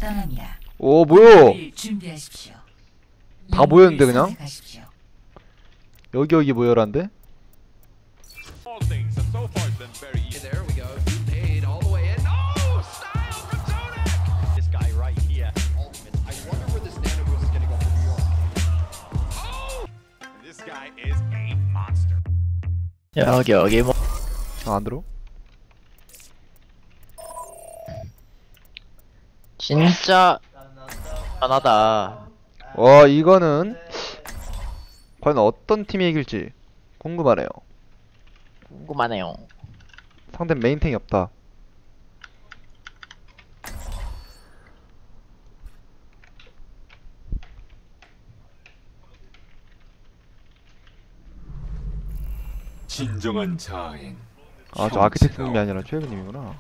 떠납니다. 오 뭐야? 준비하십시오. 다 모였는데 그냥? 선택하십시오. 여기 모여란데? There we go. Nade all the way in. Oh, style from Zodiac. This guy right here. Ultimate. I wonder where this nano move is going to go for New York. Oh! This guy is a monster. 여기 뭐 아, 안 들어? 진짜 편하다. 와 이거는 과연 어떤 팀이 이길지 궁금하네요. 궁금하네요. 상대 메인탱이 없다. 진정한 자아엔 아 저 아키텍트님이 아니라 최근님이구나.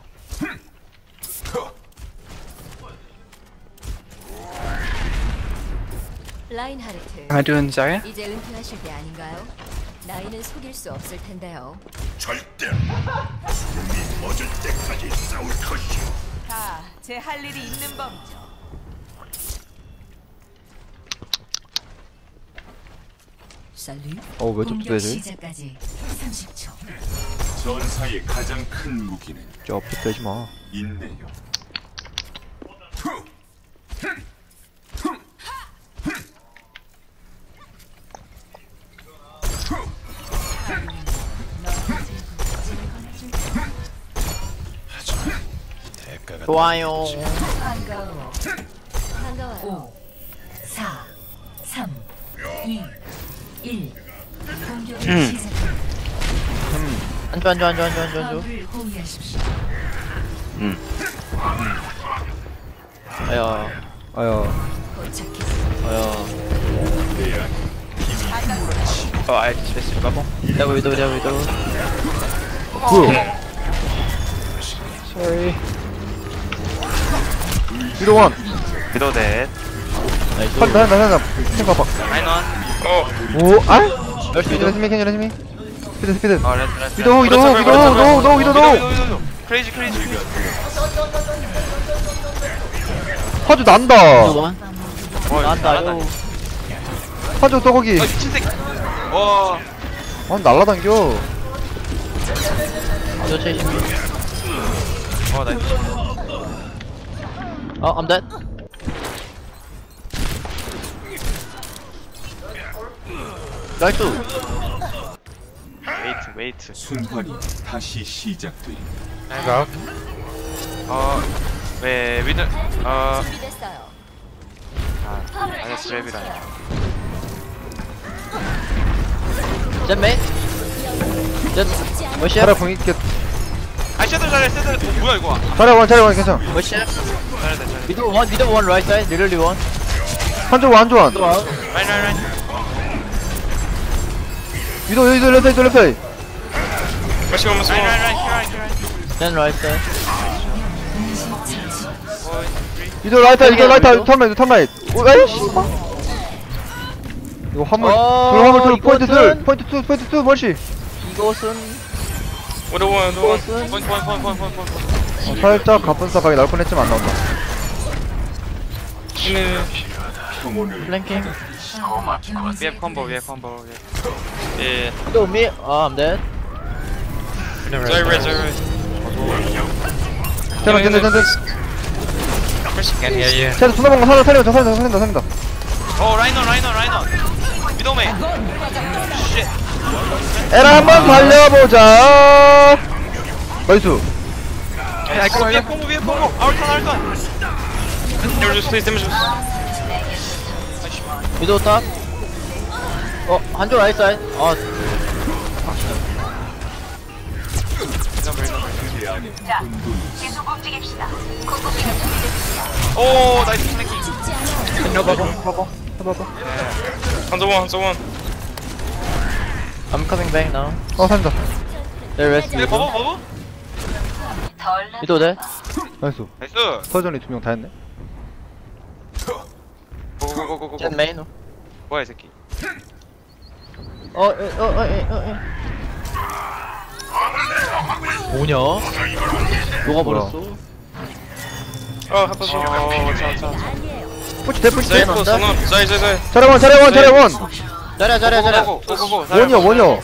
라인하르트, Am I doing Zarya? 이제 은퇴하실 때 아닌가요? 나이는 속일 수 없을 텐데요. 절대 숨이 멎을 때까지 싸울 것이오. 다 제 할 일이 있는 법이죠. 살류. 왜 좀 공격 되지? 시작까지 30초. 전사의 가장 큰 무기는 저 되지 마. 인내요. 좋아요. 반가워요. 5, 4, 3, 2, 1. 공격을 시작합니다. 안줘. 화물을 공유하십시오. 아야. 도착했습니다. I just bubble. There we do. 뭐야? Sorry. 위로 원. 위도 넷 나이스. 한다. 탱 봐봐. 라인원 오 아? 열심히 도 캐년심이. 스피드. 레드 위도. 크레이지 파주 난다. 원. 나한다. 파주 또 거기. 미친 새끼 와 날라당겨. 저 체이시. 나이스 I'm dead. 나이스. 웨이트 순환이 다시 시작돼. 라인각 왜 위드 준비됐어요. 아니야 스랩이라 젠 메인. 젠 뭐시야? 자라 궁 있겠. 셔틀 뭐야 이거 자라 원 괜찮아. 뭐시야? 잘했다 미드 원 right side. Literally one. 한조원. 라인 위도 레프트. 마시고 라인 Then right side. 위도 라이터 턴라이트. 오 아이씨. 이거 화물. 둘 화물 포인트 2 멀시. 이것은 오더원 이것은 포인트 살짝 가쁜 사각이 나올 뻔했지만 안 나온다. 평온을 플랭킹. 위에 콤보 예 Middle me. I'm dead. 저리 쟤는 First can hear you 쟤는 수나봉 살린다. 라인원 위도메 쉣 에라 한번 달려보자. 나이스. 위에 콤보 아울턴 Damage please 미드 탑. 한쪽 right side. 오 나이스 플랭킹 해봐봐. 한조원 I'm coming back now. 살린다. There rest. 근데 봐봐 미드 돼? 나이스. 나이스 서전이 2명 다 했네. 고고고고고 젠 메인. 뭐야 이 새끼 뭐냐? 녹아버렸어. 한번 자. 푸시 대 푸시 대. 네, 넣었다. 자이. 자리원 자리야. 고고고. 원이요.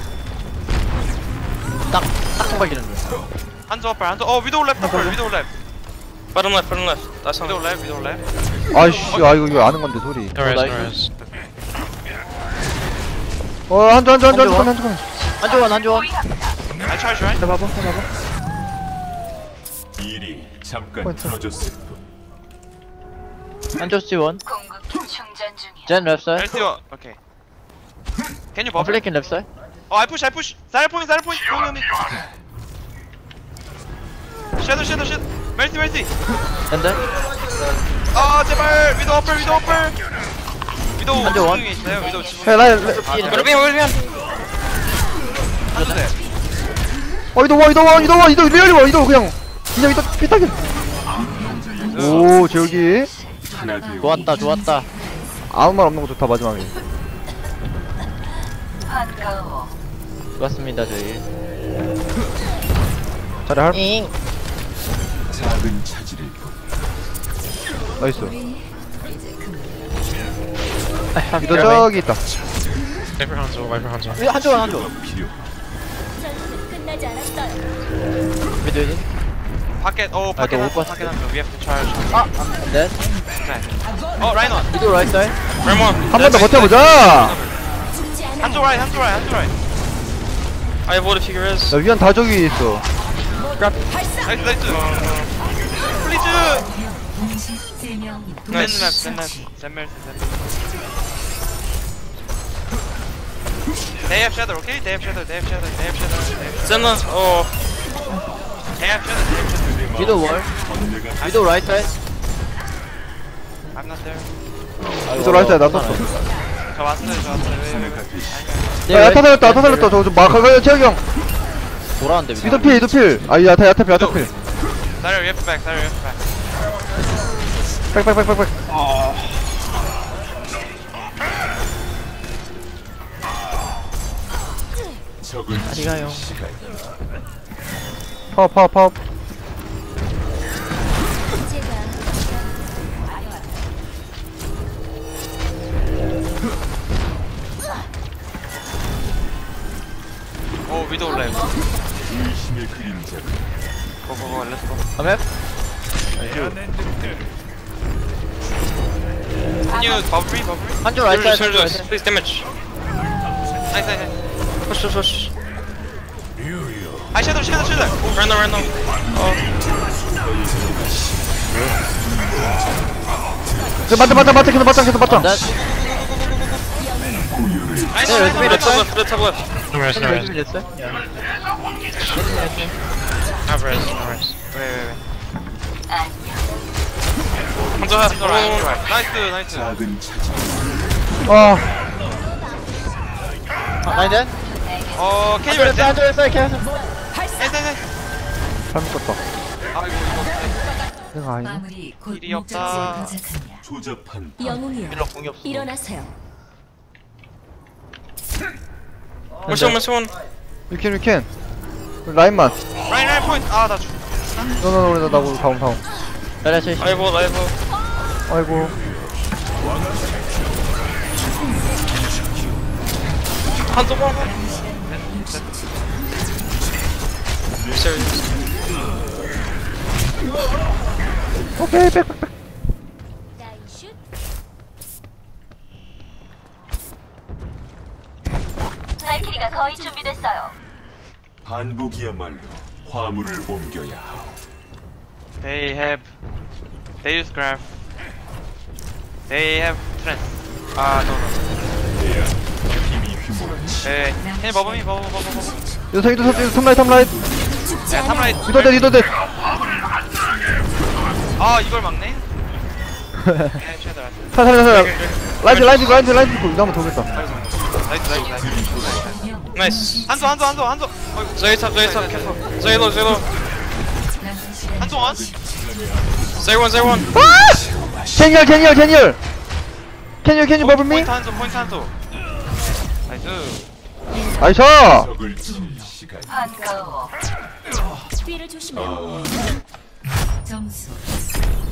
딱 통발기는데. 한조 앞발 한조. 위도우 랩. Bottom left. That's on. Widow left. 아이씨 이거 아는 건데 소리. 나이스. 한조 한조원. I charge right. 해봐봐. 일이 잠깐 포인트. 틀어졌을 뿐. 한조 C1. 충전 중이야. 젠 랩사이. LTO. Okay. Can you buffer? 플래킹 랩사이. I push. Side point. Going on me. Shadow. Mercy. 젠데. 제발. 위도우 앞발. 위도우 한조 원. 지붕에 있어요. 위도우 지붕. 해 라인. 그러면. 한조 돼. 이도 그냥 이도 피타게. 오 재욱이 하나 되어 좋았다. 아무 말 없는 거 좋다 마지막에. 반가워. 좋았습니다 저희. 자리 할. 잉. 작은 차질일 뿐. 나이스. 이제 그만. 이도 저기 있다. 한조. 필요. 끝나지 않았어요. 미드. 밖에 밖에 또 한 올것 밖에 한 We have to charge. 네. 라인 원. 미드 라이트사이. 한 한 번 더 버텨보자. 한조 라인. I have what the figure is. 나 위안 다 저기 있어. 나이스. 플리즈. 동시 3명 젠멜. They have shadow, okay? They have shadow. 젠나. They have shadow. 미드 월. 미드 라이트사이. I'm not there. 이도 라이트야 나 떴어. 저 왔어요. 하나가 되시. 야 야타 살렸다. 저좀 막아가요 재욱이 형. 돌아왔는데 미드. 이도 필. 아 야타 필. Sorry, we have to back. 빽. 적은 어디 가요? 시간. 파워. 위도우 랩. 의심의 그림자. 고고고, let's go. 다음에 Can you bubble me? 한조 라이트사이. Please damage. Nice. Push. Shadow. Run now. 맞다. 계속 맞다. 네. Nice. Let's have left. 열심히 됐어요? Wait. 한조 나이스. 작은 차질. 라이트. Can you rest? 한조 랩사이 캐스. 나이스. 잘못 껐다. 아이고 이거. 내가 아니네. 마무리 곧 일이 없다. 목적지에 도착합니다. 조잡한 영웅이여 밀러 공이 없어. 일어나세요. One. We can. 라인만. Right point. 나 죽. 너 나고 다음. 라이트. 라이브. 아이고. 한조 번. 오케이 빽. 발키리가 거의 준비됐어요. 반복이야말로 화물을 옮겨야 하오. They use graph. They have trends. No. 힘이 휘몰아치. Can you bubble me? 이도 섬라이트. 야, 탑라이트. 이도 돼. 이걸 막네? 살살. 라이트 이거 한번 도겠다. 나이스. 한조. 저기 탑. 저기 로. 한조 원. Zero one. 젠열. Can you bubble me? 포인트 한조. 나이스. 나이스. 적을 칠 시간. 반가워. 뒤를 조심해요. 점수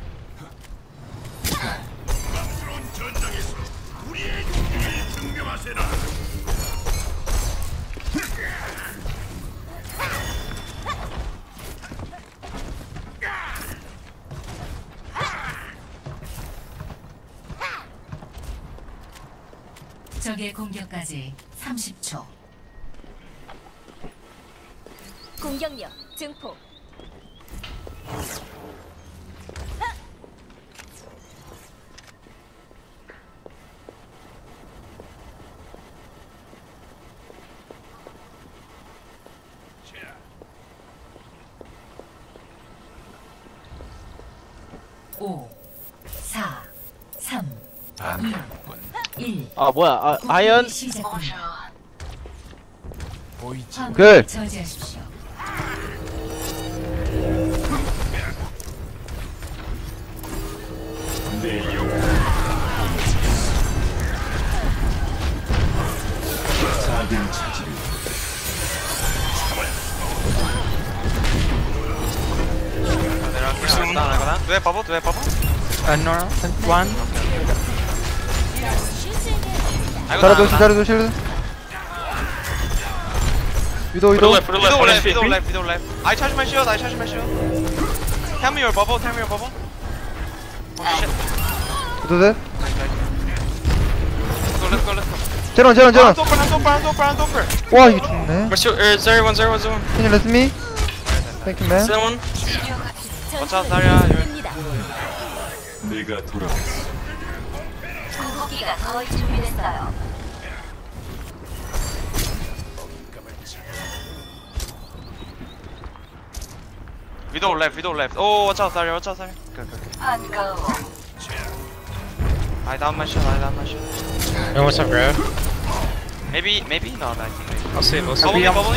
적의 공격까지 30초. 공격력 증폭. 오, 4, 3, 반갑군. 1. 아 뭐야 아이언 시작합니다. 오케이. 화물을 저지하십시오. 내 영혼 4등 차지를 내려갈게. 왜 바보? 왜 바보? Nora, one. 자라 도시 자라 도시. 위도 Middle 위도. left, middle left, middle left, middle left. I charge my shield, I charge my shield. Tell me your bubble, tell me your bubble. Oh shit. 위도 돼. Let's go, let's go. 제런 제런 제런. Hands over. 와 이게 죽네. Where's your, zero one, zero one, zero one. Can you let me? Thank you man. Zero one. Watch out, Daria. 내가 돌아왔어. 궁극기가 거의 준비됐어요. Widow left. Oh, watch out, Daria, watch out, Daria. Good. 반가워. I down my shield. Hey, what's up, bro? Maybe, no, I think maybe. I'll see, we'll see. Bubble me.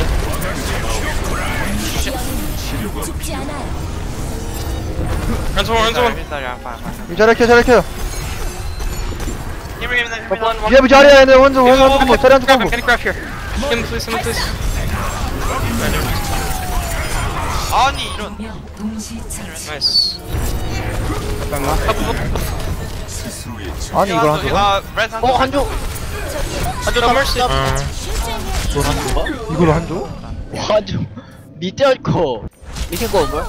죽지 않아요. Runs one. Daria, fine. 이 자라 켜 자라 켜. Give me. 위에 자리야 얘네 원조 원조 자리 한쪽 Grab him, 하고. can you grab here? Someone please. 아니 이런. 명 동시 처치. Nice. 스스로의 아니 이걸 한 조가? 레드 한조 No mercy. 이걸 한 조가? 이걸 한 조? 한조 밑에 할거 이게 거 뭐야?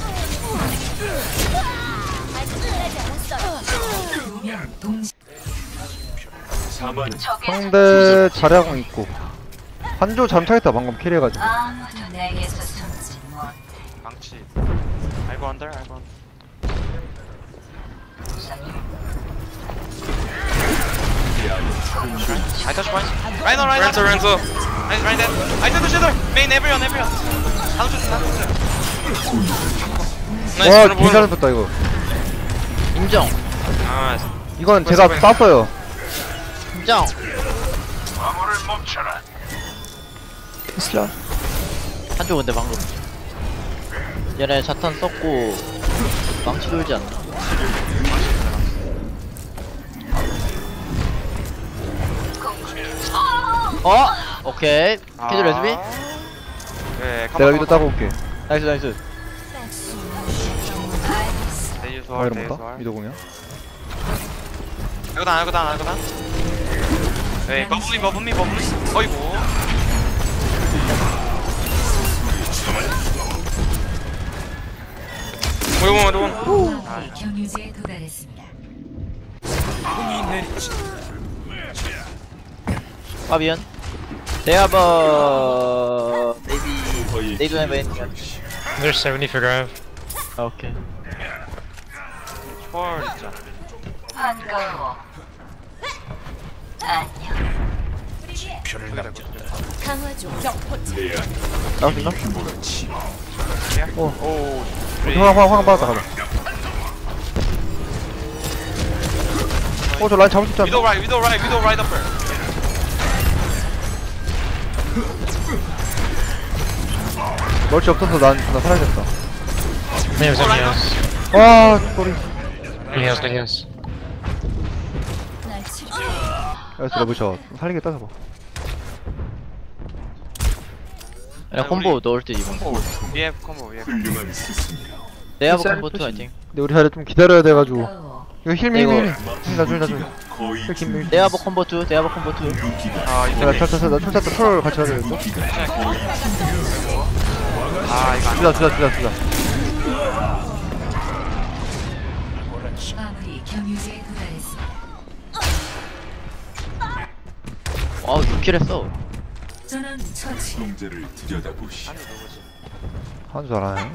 두명 동시. 사만 상대 자리하고 있고. 한조 잠타겠다 방금 캐리해가지고. 아무도 내게서 숨지 못해. 망치. I go under. I touch point. Right now. Renzo. Nice, right there. I took the shield. Main everyone. 한쪽. Nice. 와 one. 괜찮은 뺐다 이거. 인정 Nice. 이건 제가 쐈어요. 인정 한조 근데 방금 얘네 자탄 썼고 망치 돌지 않나? 오케이 키드 레스비? 네, 내가 위도 따고 올게. 나이스 아 이런 건가? 위도 공이야? 이거 다. 네, 버블리. 어이구. One. 경유지에 도달했습니다. 파비언. They have maybe they don't have any. There's 70 for grab. Okay. 초월 있잖아. 반가워. 안녕. 강화 중. 내 안에 나오신다? 몰아치 오. 황 받았다 가자. 저 라인 잡을 수 있잖아. 위도 라이 어플. 멀치 없어서 나 살아야겠다. He has. 와, 소리. He has. 날 치료. 알았어, 러브샷. 살리겠다, 저거. 야 콤보 넣을 때 이번. 위에 콤보. 훌륭한 스승이라. They have combo too I think. 근데 우리 자리 좀 기다려야 돼가지고. 반가워. 이거 힐미. 나중에. 거의 힐미. They have combo too. They have combo too. 아 나 이거. 나 털 같이 하자, 이거. 아 이거 안 주자. 마무리 경유지에 도달했습니다. 아 6킬 했어. 전원 처치. 형제를 들여다보시. 한줄 알아네.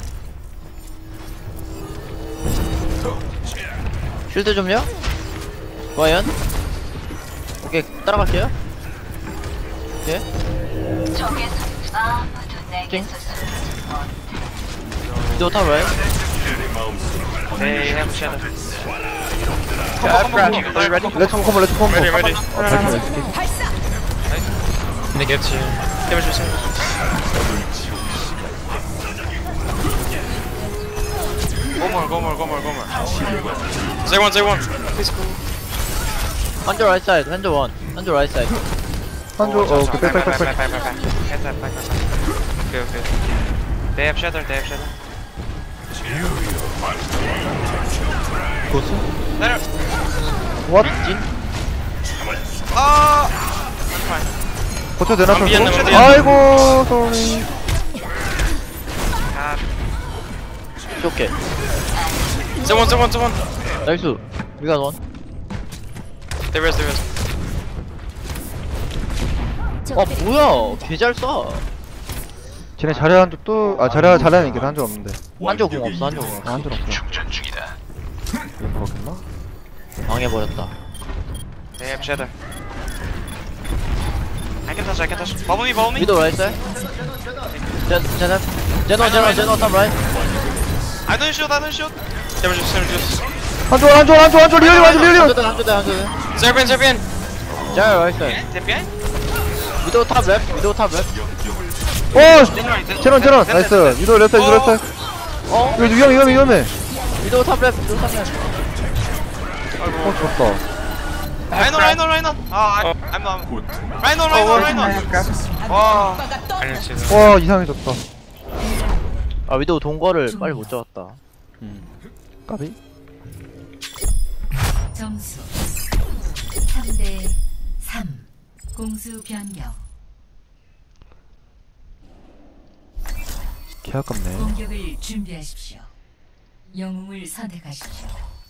쉴드 좀요. 과연? 오케이 따라갈게요. 오케이. 적에서 아무도 내게서 위도 탑 라인. 네, 해보셔야 돼. 렛츠 컴보. Ready. 어, 발표. They get you. Damage yourself. 고물. Zay one. Please go. 한조 right side. 한조 원. 한조 right side. 한조, 백. 오케이. They have shadow. 고수? 내려. 왓? 진? 아. 버텨 되나? 미안해. 아이고, 소리. 아. 오케이. Zay one. 나이스. 위가 원. They res. 아 뭐야? 개잘 쏴. 쟤네 자리 한 쪽 또, 자리는 있긴 한줄 없는데. 한조 공 없어. 한조 공 없어. 한줄 없어. 이거 먹었겠나? 망해버렸다. They have shadow. I can touch. Follow me. 위도 right side. 제노 탑 라인. I don't shoot. Damage yourself. 한줄 리얼리. 한조 대. Zerbian. 잘 right side. They behind? 위도 탑 랩. 오! 제논. 나이스. 유도 렛스. 어? 이거 위험해. 위도 탑 랩. 좋다. Rhino. Ah, I'm not. 곧 Rhino. 와. I didn't see that. 와, 이상해졌다. 아 위도 동거를 빨리 못 잡았다. 까비? 점수 3대 3. 공수 변경. 개 아깝네. 공격을 준비하십시오. 영웅을 선택하십시오.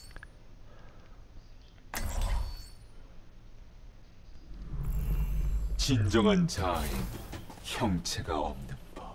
진정한 자아에 형체가 없는 법.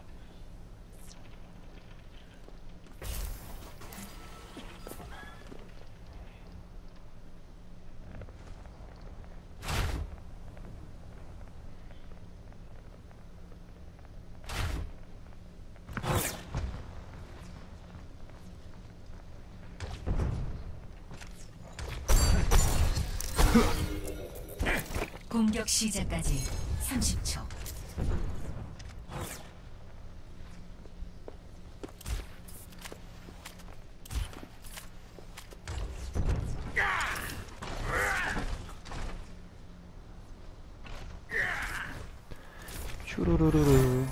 공격 시작까지 30초. 슈루루루루.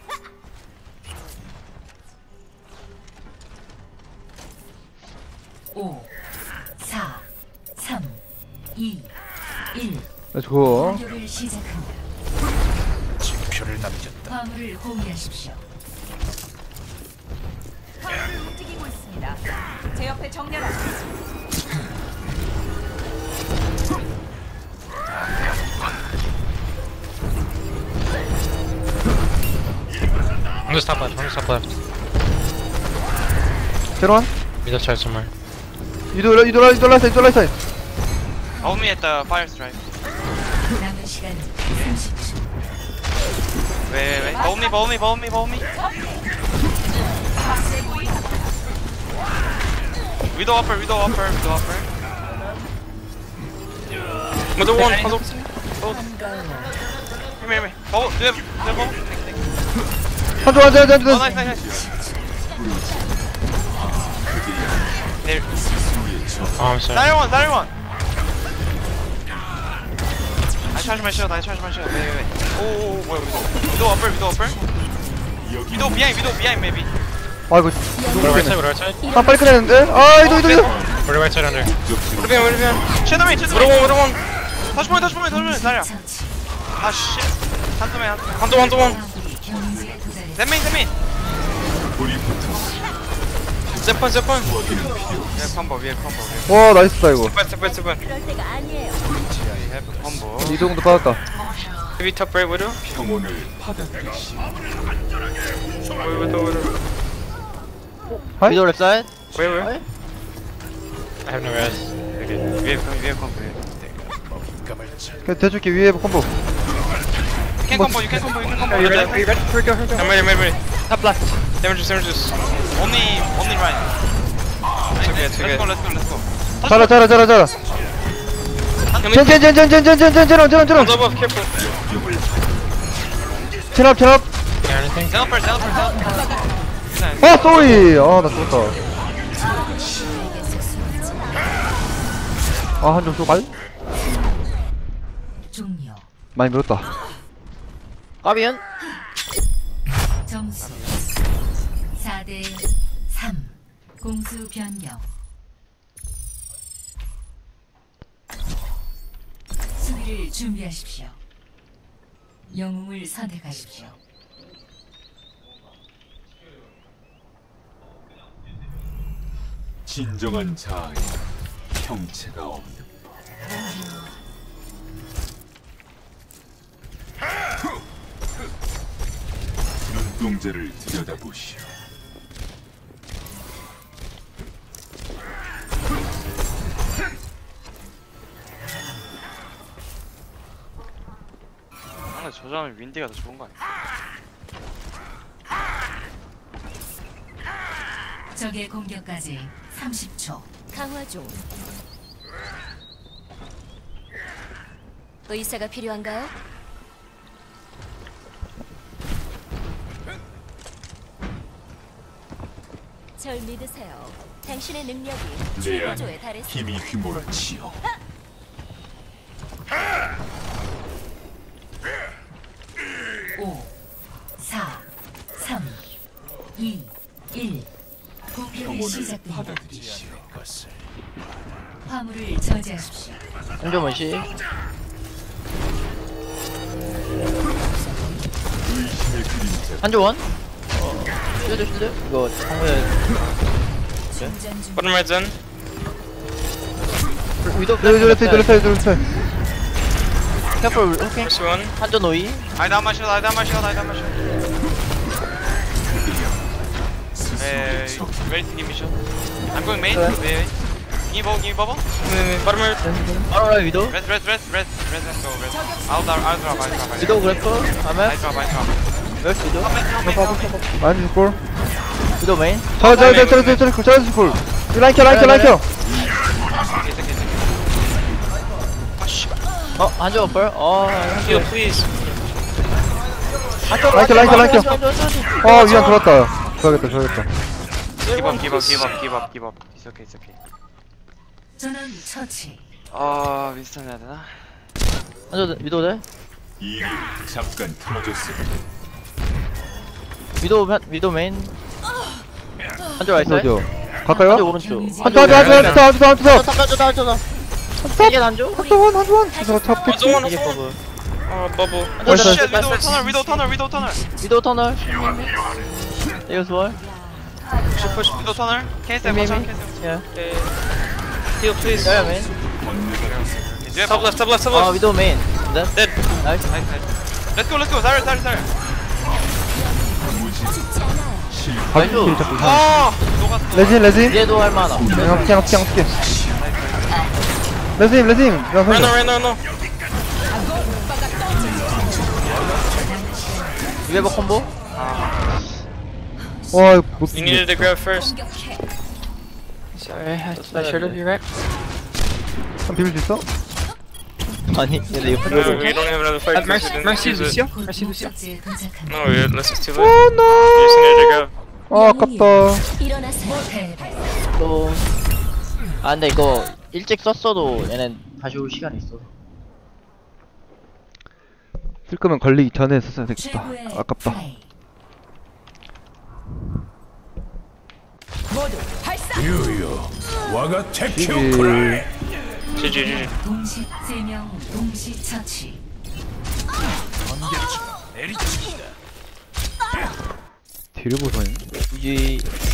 오, 4, 3, 2, 1. 렛츠고. 공격을 시작합니다. 징표를 남겼다. 화물을 호위하십시오. 움직이고 있습니다. 제 옆에 정렬하십시오. On the top left, on the top left. 제로한 Middle side somewhere. 유도 라이트 Hold me at the fire strike. 남은 시간 30초. Wait. Hold me. Widow upper. Another one, another Here. Oh, do you have bubble? 한조 Oh, nice. There. Oh, I'm sorry. Dire one. I charge my shield. Wait. Oh, wait. Widow upper. Widow behind maybe. 아이고 What do right side, what do right side? 아 빨리 끝내는데? 아 이도 What do right side under? What behind. Shadow one. Touch point. Daria. 처치. Ah shit. 한두맨. 한도 one. 아군이 경지에 도달했습니다. 셋맨. Zip one. 위에 컴보. 와 나이스다 이거 Step one. 그럴 때가 아니에요. 컴보. 이동도 받았다 Heavy top right widow. 평온을 받아들이시오. Widow. 하이? 위도 랩 사이드. Where? 하이? I have no res. 위에 컴보. 그냥 대줄게 위에 콤보 You can combo. Are you ready? Here we go. I'm ready. Top left. Damages. Only right. It's okay. Let's go. 자라 Heal me. 젠젠 Hands above, careful. 진압 Yeah, anything? Zelper. 아 쏘리 아나 죽었다 아 한점 쏘갈? 종료. 많이 밀었다 까비언. 점수 4대 3. 공수 변경. 수비를 준비하십시오. 영웅을 선택하십시오. 진정한 자아의 형체가 없는 법. 눈동자를 들여다보시오. 근데 저 점은 윈디가 더 좋은 거 아니야? 적의 공격까지 30초. 강화 중. 의사가 필요한가요? 절 믿으세요. 당신의 능력이 내 최고조에 안에 달했습니다. 힘이 휘몰아치오. 오, 4, 3, 2, 1. 공격이 평온을 시작됩니다. 받아들이시오. 화물을 저지하십시오. 한조 원시. 의심의 그림자 한조 원. 실드. 이거 정말 충전 중. Bottom right zen. 위도 이돌레스 캐플 오케이. First one. 한조 노이. I down my shield. 스스로 적 Ready to give me shield. I'm going main. Okay. Wait. Give me bubble. Bottom right. 바로 위도. Rest, let's go, rest. I'll drop. 위도 그래프. 다음에 I drop. 웹 위도. 많이 죽골 위도 메인. 잘했어 골 라인 켜 한조 어플. Heal, please. 라인 켜 위안 들어왔다 줘야겠다 Give up. It's okay. 전원 처치. 윈스턴 해야 되나? 한조 위도 돼. 일이 잠깐 틀어졌을 위도 메인. 한조 라이트. 어디요? 가까이요? 한조 오른쪽. 한조 이게 한조? 한조원 잡겠지 Someone, 이게 someone. 버브. Bubble. 한조 Shit, 라이트. Widow tunnel. 위도 터널. 이거 수월. Widow tunnel. Can't stay, maybe. can't 예. Heal, please. 야야 메인. stay. Top left. 위도 메인. 네. Dead. 나이스. Let's go. Sorry. 죽지 않아요. 발길 잡고 이상. 아 녹았어. 레진. 얘도 할만하. 그냥 튀게. 레진. 그냥 Run, 살려. no. 리베버 콤보? 와 이거 못 You needed to grab first. Sorry, I should have you right. 한 비빌 수 있어? 아니 얘네 이거 No, we don't have another fight. Mercy, Mercy, Lucio. 곧 목적지에 도착합니다. No, let's just do it. 오 You just needed to 노. grab. 아 아깝다. 일어나세요. 패배. 또. 아 근데 이거 일찍 썼어도 얘는 다시 올 시간이 있어. 쓸 거면 걸리기 전에 썼어야 되겠다. 최고의 아깝다. 플레이. 유유 와가 테큐 이게 GG. 동시 3명 동시 처치. 뒤를 보서니. 굳이